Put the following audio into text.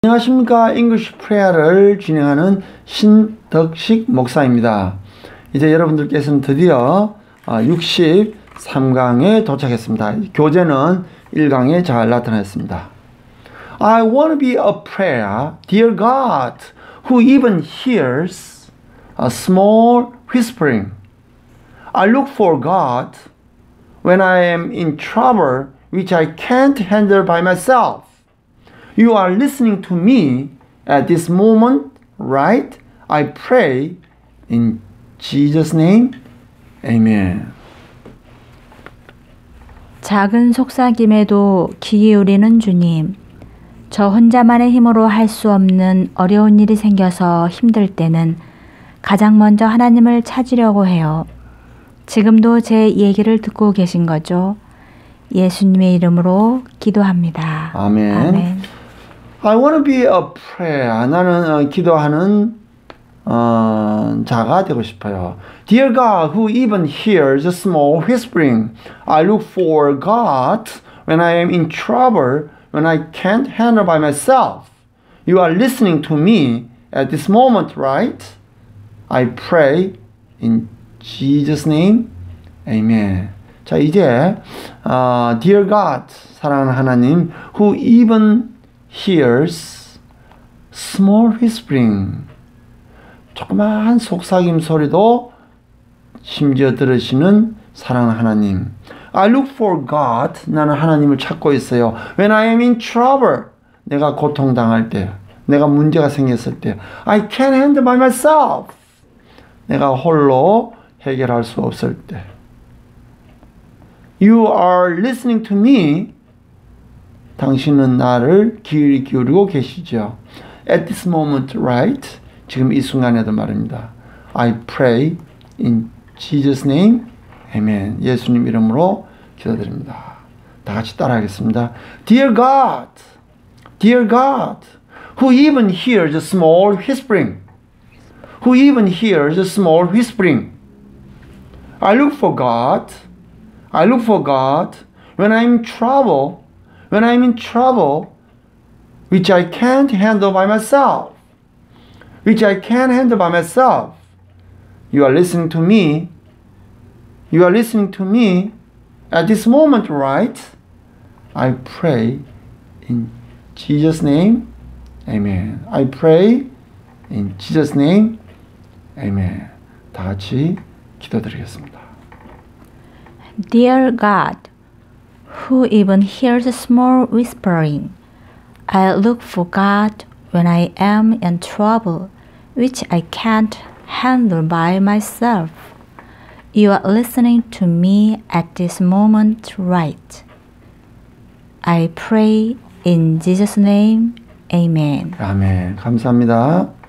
안녕하십니까. English Prayer를 진행하는 신덕식 목사입니다. 이제 여러분들께서는 드디어 63강에 도착했습니다. 교재는 1강에 잘 나타났습니다. I want to be a prayer, dear God, who even hears a small whispering. I look for God when I am in trouble, which I can't handle by myself. You are listening to me at this moment, right? I pray in Jesus' name. Amen. 작은 속삭임에도 귀 기울이는 주님. 저 혼자만의 힘으로 할 수 없는 어려운 일이 생겨서 힘들 때는 가장 먼저 하나님을 찾으려고 해요. 지금도 제 얘기를 듣고 계신 거죠? 예수님의 이름으로 기도합니다. 아멘. 아멘. I want to be a prayer. 나는 기도하는 자가 되고 싶어요. Dear God, who even hears a small whispering. I look for God when I am in trouble, when I can't handle by myself. You are listening to me at this moment, right? I pray in Jesus' name. Amen. 자, 이제 Dear God, 사랑하는 하나님, who even hears small whispering. 조그마한 속삭임 소리도 심지어 들으시는 사랑하는 하나님. I look for God. 나는 하나님을 찾고 있어요. When I am in trouble. 내가 고통당할 때, 내가 문제가 생겼을 때. I can't handle by myself. 내가 홀로 해결할 수 없을 때. You are listening to me. 당신은 나를 귀 기울이고 계시죠. At this moment, right? 지금 이 순간에도 말입니다. I pray in Jesus' name. Amen. 예수님 이름으로 기도드립니다. 다 같이 따라하겠습니다. Dear God, dear God, who even hears a small whispering. Who even hears a small whispering. I look for God. I look for God when I'm in trouble. When I'm in trouble, which I can't handle by myself. Which I can't handle by myself. You are listening to me. You are listening to me at this moment, right? I pray in Jesus' name. Amen. I pray in Jesus' name. Amen. 다 같이 기도드리겠습니다. Dear God, who even hears a small whispering. I look for God when I am in trouble, which I can't handle by myself. You are listening to me at this moment, right? I pray in Jesus' name. Amen. 아멘. 감사합니다.